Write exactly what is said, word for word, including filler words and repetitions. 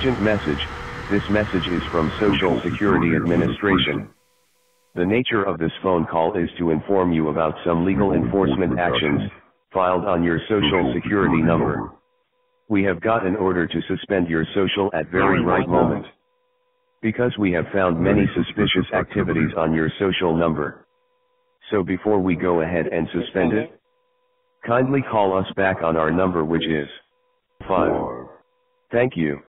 Urgent message. This message is from Social Security Administration. The nature of this phone call is to inform you about some legal enforcement actions filed on your Social Security number. We have got an order to suspend your social at very right moment, because we have found many suspicious activities on your social number. So before we go ahead and suspend it, kindly call us back on our number, which is five. Thank you.